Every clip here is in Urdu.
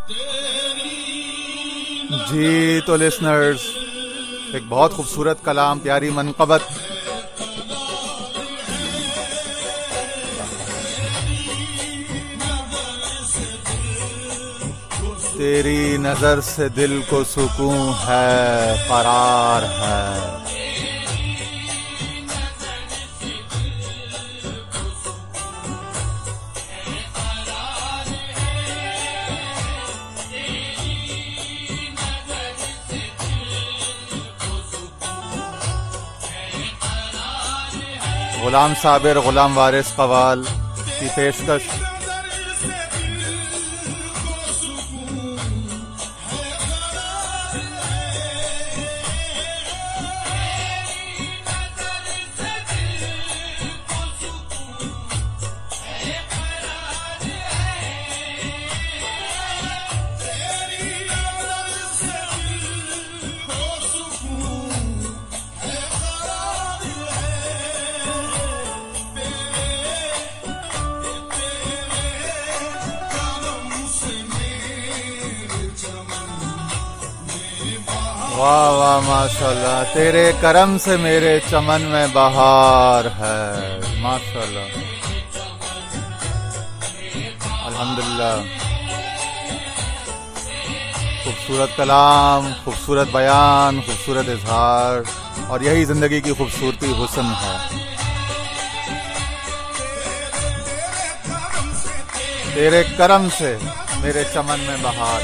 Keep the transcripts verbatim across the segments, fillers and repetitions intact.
جی تو لسنرز، ایک بہت خوبصورت کلام، پیاری منقبت تیری نظر سے دل کو سکون ہے، قرار ہے. غلام صابر غلام وارث قوال کی پیشکش. واہ واہ ماشاء اللہ، تیرے کرم سے میرے چمن میں بہار ہے. ماشاء اللہ، الحمدللہ. خوبصورت کلام، خوبصورت بیان، خوبصورت اظہار، اور یہی زندگی کی خوبصورتی، حسن ہے. تیرے کرم سے میرے چمن میں بہار.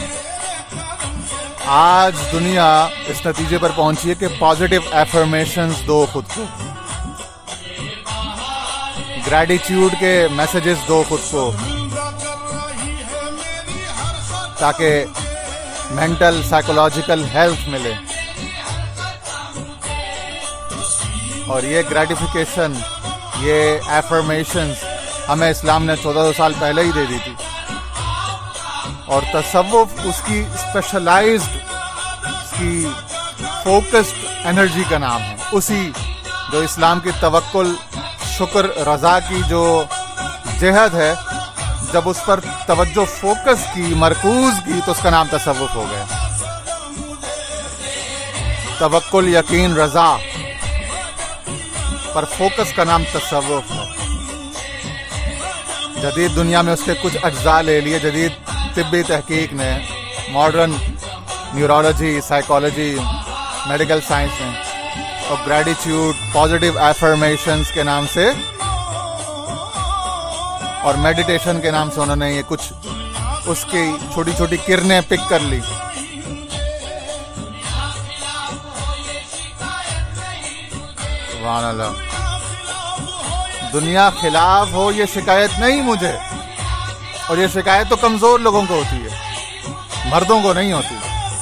آج دنیا اس نتیجے پر پہنچی ہے کہ پازیٹیو ایفرمیشنز دو خود کو، گریٹیٹیوڈ کے میسیجز دو خود کو، تاکہ مینٹل سائیکولوجیکل ہیلتھ ملے. اور یہ گریٹیفیکیشن، یہ ایفرمیشنز ہمیں اسلام نے چودہ سو سال پہلے ہی دے دی تھی. اور تصوف اس کی اسپیشلائزڈ، اس کی فوکسڈ انرجی کا نام ہے. اسی جو اسلام کی توکل، شکر، رضا کی جو جہد ہے، جب اس پر توجہ فوکس کی، مرکوز کی، تو اس کا نام تصوف ہو گیا. توکل، یقین، رضا پر فوکس کا نام تصوف ہے. جدید دنیا میں اس کے کچھ اجزاء لے لیے. جدید طبی تحقیق نے، modern neurology, psychology, medical science نے، اور گریٹیٹیوڈ، پازیٹیو ایفرمیشنز کے نام سے اور میڈیٹیشن کے نام سے انہوں نے یہ کچھ اس کی چھوٹی چھوٹی کرنیں پک کر لی. سبحان اللہ. دنیا خلاف ہو، یہ شکایت نہیں مجھے، اور یہ شکایت تو کمزور لوگوں کو ہوتی ہے، مردوں کو نہیں ہوتی.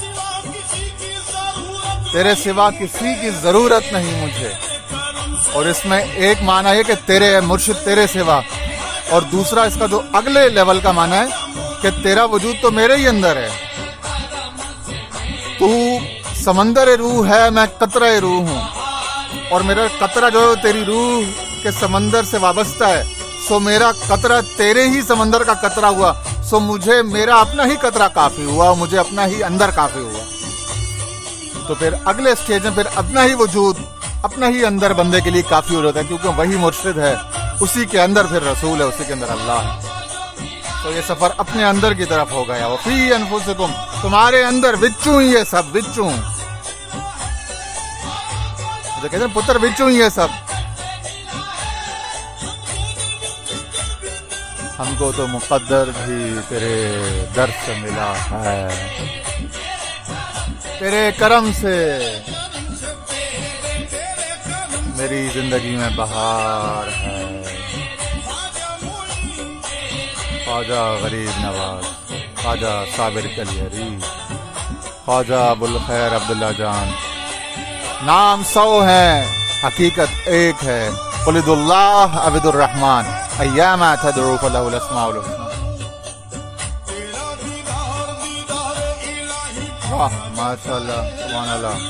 تیرے سوا کسی کی ضرورت نہیں مجھے. اور اس میں ایک معنی ہے کہ تیرے مرشد تیرے سوا، اور دوسرا اس کا جو اگلے لیول کا معنی ہے کہ تیرا وجود تو میرے ہی اندر ہے. تو سمندر روح ہے، میں قطرہ روح ہوں، اور میرا قطرہ جو تیری روح کے سمندر سے وابستہ ہے، سو میرا قطرہ تیرے ہی سمندر کا قطرہ ہوا. سو مجھے میرا اپنا ہی قطرہ کافی ہوا، مجھے اپنا ہی اندر کافی ہوا. تو پھر اگلے اسٹیج میں پھر اپنا ہی وجود، اپنا ہی اندر بندے کے لیے کافی ہو جاتا ہے، کیونکہ وہی مرشد ہے، اسی کے اندر پھر رسول ہے، اسی کے اندر اللہ ہے. تو یہ سفر اپنے اندر کی طرف ہو گیا. وفی انفسکم، تمہارے اندر، وچوں ہی یہ سب، وچوں جو کہتے ہیں پتر، وچوں ہی یہ سب. ہم کو تو مقدر بھی تیرے در سے ملا ہے، تیرے کرم سے میری زندگی میں بہار ہے. خواجہ غریب نواز، خواجہ صابر کلیری، خواجہ ابوالخیر عبداللہ جان. نام سو ہیں، حقیقت ایک ہے. قلد اللہ عبد الرحمن، ایام تدعو فلہ الاسماء الحسنی. واہ ماشاء اللہ، سبحان اللہ.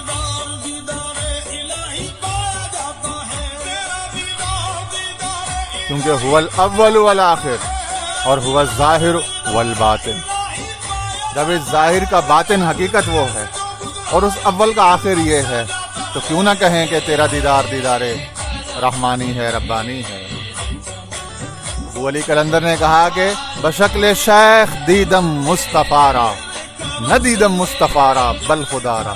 کیونکہ هو الاول والآخر، اور هو الظاہر والباطن. جب اس ظاہر کا باطن حقیقت وہ ہے اور اس اول کا آخر یہ ہے تو کیوں نہ کہیں کہ تیرا دیدار دیدار رحمانی ہے ربانی ہے۔ ابو علی قلندر نے کہا کہ بشکل شیخ دیدم مصطفیٰ را، نہ دیدم مصطفیٰ را بل خدا را۔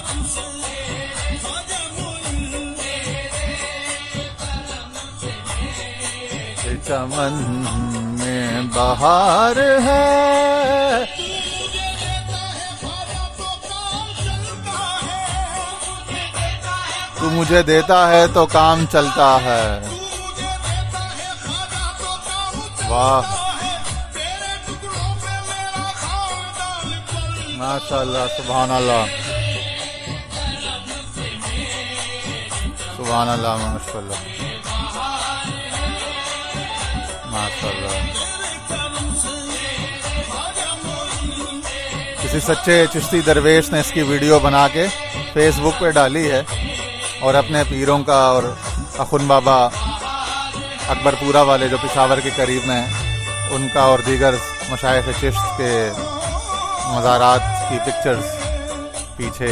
چمن میں بہار ہے، تو مجھے دیتا ہے تو کام چلتا ہے۔ واہ ماشاء اللہ، سبحان اللہ، سبحان اللہ، ماشاء اللہ، ماشاء اللہ۔ کسی سچے چشتی درویش نے اس کی ویڈیو بنا کے فیس بک پہ ڈالی ہے اور اپنے پیروں کا اور اخن بابا اکبر پورا والے جو پشاور کے قریب میں ہیں ان کا اور دیگر مشائخ چشت کے مزارات کی پکچرز پیچھے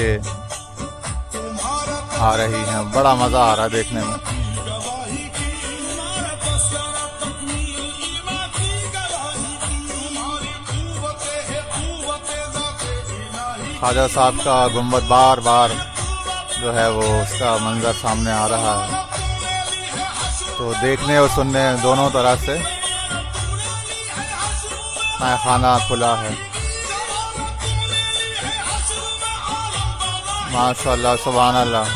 آ رہی ہیں۔ بڑا مزہ آ رہا ہے دیکھنے میں۔ خواجہ صاحب کا گنبد بار بار جو ہے وہ اس کا منظر سامنے آ رہا ہے، تو دیکھنے اور سننے دونوں طرح سے نیا خانہ کھلا ہے۔ ماشاء اللہ، سبحان اللہ۔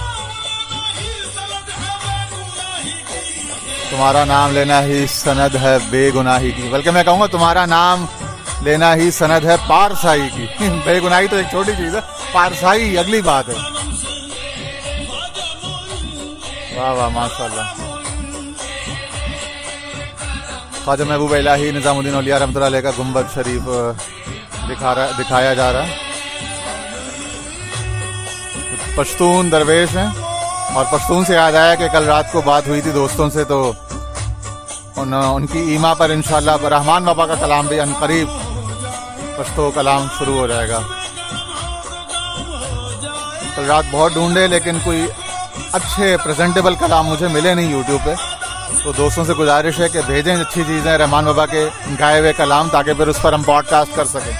تمہارا نام لینا ہی سند ہے بے گناہی کی، بلکہ میں کہوں گا تمہارا نام لینا ہی سند ہے پارسائی کی۔ بے گناہی تو ایک چھوٹی چیز ہے، پارسائی اگلی بات ہے۔ واہ واہ ماشاء اللہ۔ خواجہ محبوب الہی نظام الدین اولیاء رحمۃ اللہ علیہ کا گنبد شریف دکھا رہا دکھایا جا رہا ہے۔ پشتون درویش ہیں اور پشتون سے یاد آیا کہ کل رات کو بات ہوئی تھی دوستوں سے، تو ان, ان کی ایما پر انشاءاللہ رحمان بابا کا کلام بھی ان قریب پشتو کلام شروع ہو جائے گا۔ کل رات بہت ڈھونڈے لیکن کوئی اچھے پریزنٹیبل کلام مجھے ملے نہیں یوٹیوب پہ، تو دوستوں سے گزارش ہے کہ بھیجیں اچھی چیزیں رحمان بابا کے گائے ہوئے کلام، تاکہ پھر اس پر ہم پوڈ کاسٹ کر سکیں۔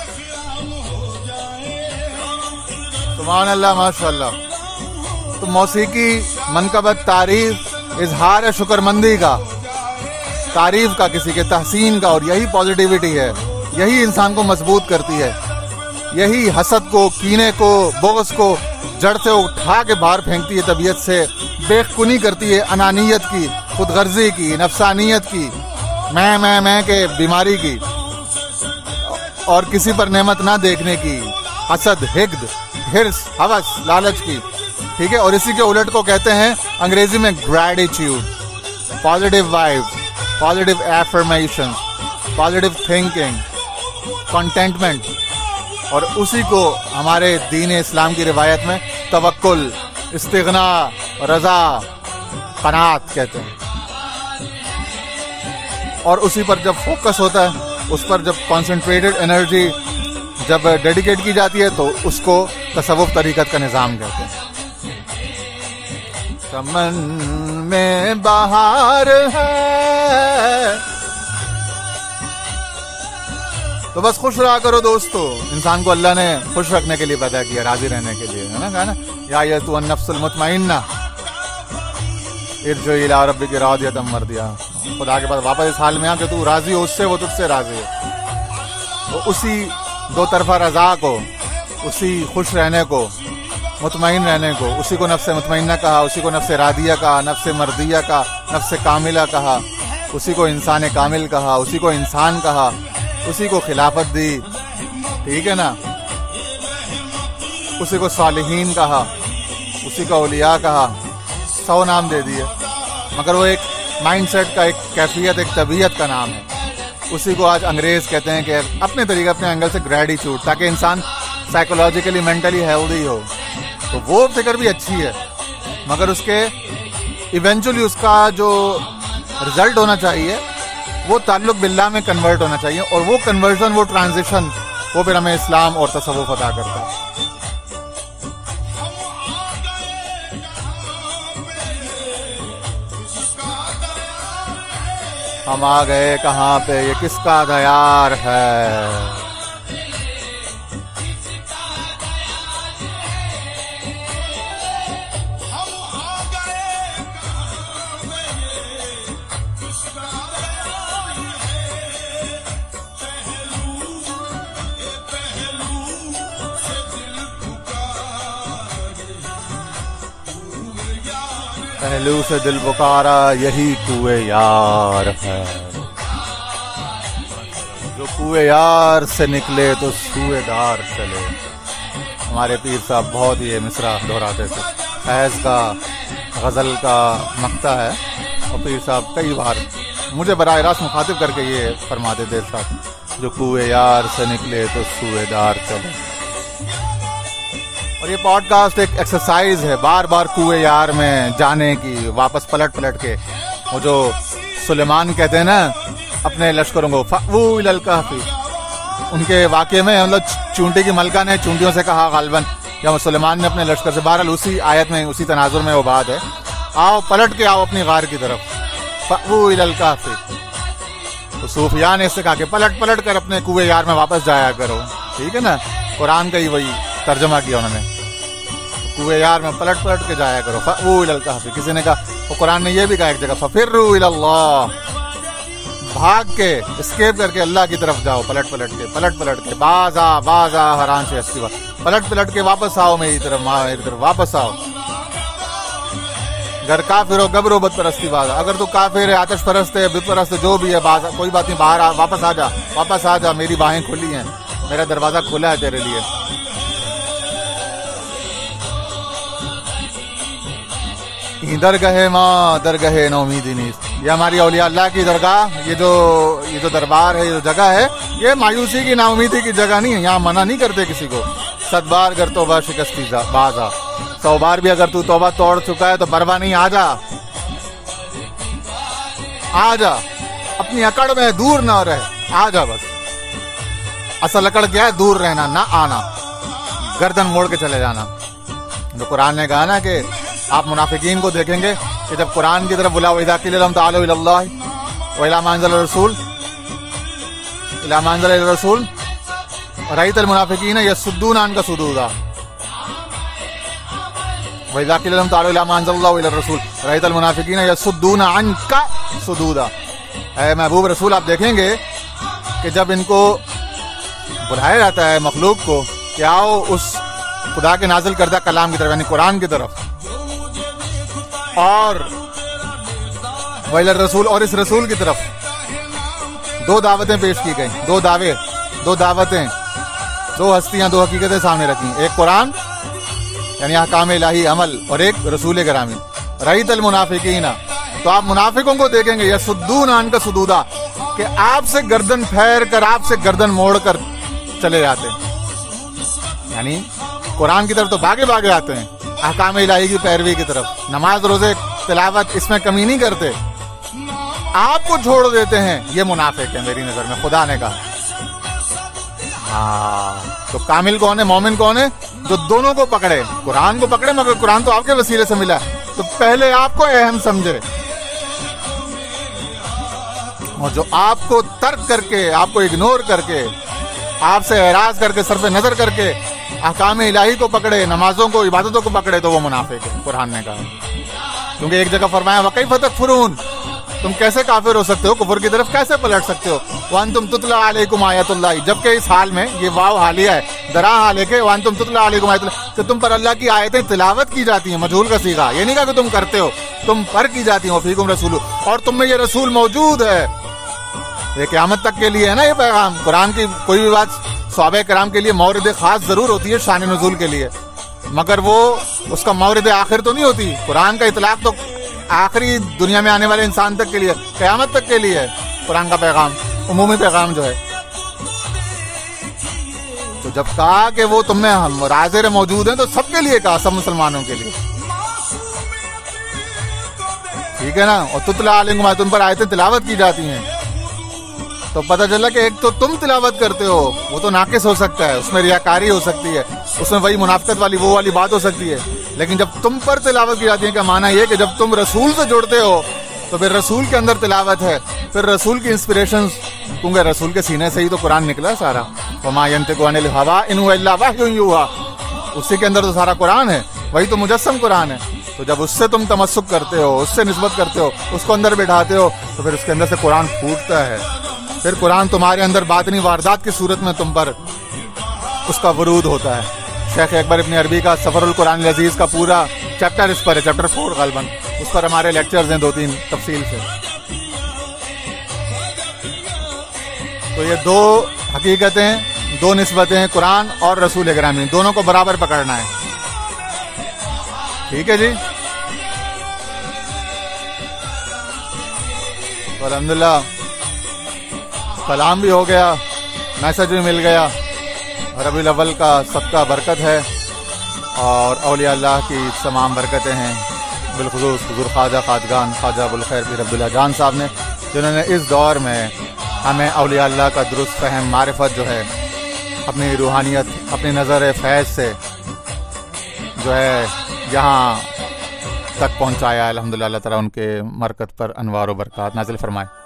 سبحان اللہ، ماشاء اللہ۔ تو موسیقی منقبت تعریف، اظہار شکر مندی کا، تعریف کا، کسی کے تحسین کا، اور یہی پازیٹیوٹی ہے، یہی انسان کو مضبوط کرتی ہے، یہی حسد کو، کینے کو، بغض کو جڑ سے اٹھا کے باہر پھینکتی ہے طبیعت سے، بے کنی کرتی ہے انانیت کی، خود غرضی کی، نفسانیت کی، میں میں میں کے بیماری کی، اور کسی پر نعمت نہ دیکھنے کی، حسد، حقد، ہرس، ہوس، لالچ کی، ٹھیک ہے۔ اور اسی کے الٹ کو کہتے ہیں انگریزی میں gratitude, positive vibe, positive affirmation, positive thinking, contentment, اور اسی کو ہمارے دین اسلام کی روایت میں توکل، استغنا، رضا، قناعت کہتے ہیں۔ اور اسی پر جب فوکس ہوتا ہے، اس پر جب کانسنٹریٹڈ انرجی جب ڈیڈیکیٹ کی جاتی ہے، تو اس کو تصوف طریقت کا نظام کہتے ہیں۔ چمن میں بہار ہے، تو بس خوش رہا کرو دوستو۔ انسان کو اللہ نے خوش رکھنے کے لیے پیدا کیا، راضی رہنے کے لیے، ہے نا، کہا نا یا ایتھا النفس المطمئنہ ارجعی الی ربک راضیۃ مرضیہ، خدا کے پاس واپس اس حال میں آ کہ تو راضی ہو اس سے، وہ تجھ سے راضی ہے۔ تو اسی دو طرفہ رضا کو، اسی خوش رہنے کو، مطمئن رہنے کو، اسی کو نفس مطمئنہ کہا، اسی کو نفس راضیہ کہا، نفس مرضیہ کہا، نفس کاملہ کہا، اسی کو انسان کامل کہا، اسی کو انسان کہا، اسی کو خلافت دی، ٹھیک ہے نا، اسی کو صالحین کہا، اسی کو اولیاء کہا، سو نام دے دیے، مگر وہ ایک مائنڈ سیٹ کا، ایک کیفیت، ایک طبیعت کا نام ہے۔ اسی کو آج انگریز کہتے ہیں کہ اپنے طریقے، اپنے اینگل سے گریٹیٹیوڈ، تاکہ انسان سائیکولوجیکلی، مینٹلی ہیلدی ہو۔ تو وہ فکر بھی اچھی ہے، مگر اس کے ایونچولی اس کا جو رزلٹ ہونا چاہیے وہ تعلق باللہ میں کنورٹ ہونا چاہیے، اور وہ کنورژن، وہ ٹرانزیشن وہ پھر ہمیں اسلام اور تصوف عطا کرتا ہے۔ ہم آ گئے کہاں پہ، یہ کس کا دیار ہے؟ پہلو سے دل پکارا یہی کوئے یار ہے، جو کوئے یار سے نکلے تو سوئے دار چلے۔ ہمارے پیر صاحب بہت یہ مصرع دہراتے تھے، فیض کا غزل کا مقطع ہے، اور پیر صاحب کئی بار مجھے براہ راست مخاطب کر کے یہ فرماتے تھے صاحب، جو کوئے یار سے نکلے تو سوئے دار چلے۔ اور یہ پوڈ کاسٹ ایک ایکسرسائز ہے بار بار کوئے یار میں جانے کی، واپس پلٹ پلٹ کے۔ وہ جو سلیمان کہتے ہیں نا اپنے لشکروں کو فَأْوُوا إِلَى الْكَهْفِ، ان کے واقعے میں مطلب چونٹی کی ملکہ نے چونٹیوں سے کہا غالباً، یا سلیمان نے اپنے لشکر سے، بہرحال اسی آیت میں اسی تناظر میں وہ بات ہے، آؤ پلٹ کے آؤ اپنی غار کی طرف، فَأْوُوا إِلَى الْكَهْفِ۔ تو صوفیاء نے اس سے کہا کہ پلٹ پلٹ کر اپنے کوئے یار میں واپس جایا کرو، ٹھیک ہے نا، قرآن کا ہی وہی ترجمہ کیا انہوں نے، کوئے یار میں پلٹ پلٹ کے جایا کرو، فَأْوُوا إِلَى الْكَهْفِ۔ کسی نے کہا، وہ قرآن نے یہ بھی کہا ایک جگہ، فَفِرُّوا إِلَى اللَّهِ، بھاگ کے اسکیپ کر کے اللہ کی طرف جاؤ، پلٹ پلٹ کے پلٹ پلٹ کے، باز آ باز آ حران سے ہستی بات، پلٹ پلٹ کے واپس آؤ میری طرف، میری طرف واپس آؤ۔ گر کافر ہو گبرو بت پرستی باز، اگر تو کافر ہے، آتش پرست ہے، بت پرست جو بھی ہے، باز کوئی بات نہیں، باہر آ، واپس آ جا، واپس آ جا، میری باہیں کھلی ہیں، میرا دروازہ کھلا ہے تیرے لیے۔ درگاہ ماں درگاہ نومیدی نیست، یہ ہماری اولیاء اللہ کی درگاہ، یہ جو یہ جو دربار ہے، یہ جو جگہ ہے، یہ مایوسی کی نا امیدی کی جگہ نہیں ہے، یہاں منع نہیں کرتے کسی کو۔ ست بار گر توبہ شکستی بازا، سو بار بھی اگر تو توبہ توڑ چکا ہے تو پرواہ نہیں، آ جا آ جا، اپنی اکڑ میں دور نہ رہ، آ جا بس۔ اصل اکڑ کیا ہے؟ دور رہنا، نہ آنا، گردن موڑ کے چلے جانا۔ جو قرآن نے کہا نا کہ آپ منافقین کو دیکھیں گے کہ جب قرآن کی طرف بلاؤ، اذا قیل لهم تعالوا الى الله والى ما انزل الرسول الى ما انزل الرسول رأيت المنافقين يصدون عنك صدودا، واذا قیل لهم تعالوا الى ما انزل الله والى الرسول رأيت المنافقين يصدون عنك صدودا۔ اے محبوب رسول، آپ دیکھیں گے کہ جب ان کو بلایا جاتا ہے مخلوق کو کہ آؤ اس خدا کے نازل کردہ کلام کی طرف، یعنی قرآن کی طرف، اور ویل الرسول، اور اس رسول کی طرف، دو دعوتیں پیش کی گئیں، دو دعوے، دو دعوتیں، دو ہستیاں، دو حقیقتیں سامنے رکھیں، ایک قرآن یعنی احکام الہی عمل، اور ایک رسول گرامی۔ رأیت المنافقین، تو آپ منافقوں کو دیکھیں گے، یصدون عنک صدودا، کہ آپ سے گردن پھیر کر، آپ سے گردن موڑ کر چلے جاتے ہیں، یعنی قرآن کی طرف تو بھاگے بھاگے آتے ہیں، احکام الہی کی پیروی کی طرف، نماز روزے تلاوت اس میں کمی نہیں کرتے، آپ کو چھوڑ دیتے ہیں، یہ منافق ہے میری نظر میں، خدا نے کہا۔ ہاں، تو کامل کون ہے، مومن کون ہے؟ جو دونوں کو پکڑے، قرآن کو پکڑے، مگر قرآن تو آپ کے وسیلے سے ملا، تو پہلے آپ کو اہم سمجھے، اور جو آپ کو ترک کر کے، آپ کو اگنور کر کے، آپ سے اعراض کر کے، صرف نظر کر کے احکام الہی کو پکڑے، نمازوں کو، عبادتوں کو پکڑے، تو وہ منافق ہے، قرآن نے کہا۔ کیونکہ ایک جگہ فرمایا وَكَيْفَ تَكْفُرُونَ، تم کیسے کافر ہو سکتے ہو، کفر کی طرف کیسے پلٹ سکتے ہو، وَأَنْتُمْ تُتْلَىٰ عَلَيْكُمْ آیَاتُ اللَّهِ، جبکہ اس حال میں، یہ واو حالیہ ہے، درا حال ہے کہ وَأَنْتُمْ تُتْلَىٰ عَلَيْكُمْ آیَاتُ اللَّهِ، کہ تم پر اللہ کی آیتیں تلاوت کی جاتی ہیں، مجہول کا صیغہ، یہ نہیں کہا کہ تم کرتے ہو، تم پر کی جاتی ہیں، وَفِيكُمْ رَسُولُ، اور تم میں یہ رسول موجود ہے۔ یہ قیامت تک کے لیے ہے نا یہ پیغام۔ قرآن کی کوئی بھی بات صحابہ کرام کے لیے مورد خاص ضرور ہوتی ہے شان نزول کے لیے، مگر وہ اس کا مورد آخر تو نہیں ہوتی۔ قرآن کا اطلاق تو آخری دنیا میں آنے والے انسان تک کے لیے، قیامت تک کے لیے ہے قرآن کا پیغام، عمومی پیغام جو ہے۔ تو جب کہا کہ وہ تم میں حاضر موجود ہیں، تو سب کے لیے کہا، سب مسلمانوں کے لیے، ٹھیک ہے نا۔ اور تتلا علیکم، تم پر آیتیں تلاوت کی جاتی ہیں، تو تو پتہ چلا کہ ایک تو تم تلاوت کرتے ہو وہ تو ناقص ہو سکتا ہے, اس میں ریاکاری ہو سکتی ہے, اس میں وہی منافقت والی وہ والی بات ہو سکتی ہے, لیکن جب تم پر تلاوت کی جاتی ہے کا معنی یہ کہ جب تم رسول سے جڑتے ہو تو پھر رسول کے اندر تلاوت ہے, پھر رسول کی انسپریشنز, کیونکہ رسول کے سینے سے ہی تو قرآن نکلا سارا, وما ينطق عن الهوى ان هو الا وحی یوحی, اسی کے اندر تو سارا قرآن ہے, وہی تو مجسم قرآن ہے. تو جب اس سے تم تمسک کرتے ہو, اس سے نسبت کرتے ہو, اس کو اندر بٹھاتے ہو, تو پھر اس کے اندر سے قرآن پھوٹتا ہے, پھر قرآن تمہارے اندر باطنی واردات کی صورت میں تم پر اس کا ورود ہوتا ہے. شیخ اکبر ابن عربی کا سفر القرآن العزیز کا پورا چیپٹر اس پر ہے, چیپٹر فور غالباً, اس پر ہمارے لیکچرز ہیں دو تین تفصیل سے. تو یہ دو حقیقتیں, دو نسبتیں, قرآن اور رسول گرامی, دونوں کو برابر پکڑنا ہے. ٹھیک ہے جی, الحمدللہ کلام بھی ہو گیا, میسج بھی مل گیا, ربیع الاول کا صدقہ برکت ہے, اور اولیاء اللہ کی تمام برکتیں ہیں, بالخصوص حضور خواجہ خواجگان خواجہ ابوالخیر پیر عبداللہ جان صاحب نے, جنہوں نے اس دور میں ہمیں اولیاء اللہ کا درست فہم معرفت جو ہے اپنی روحانیت, اپنی نظر فیض سے جو ہے یہاں تک پہنچایا. الحمدللہ اللہ تعالیٰ ان کے مرکز پر انوار و برکات نازل فرمائے.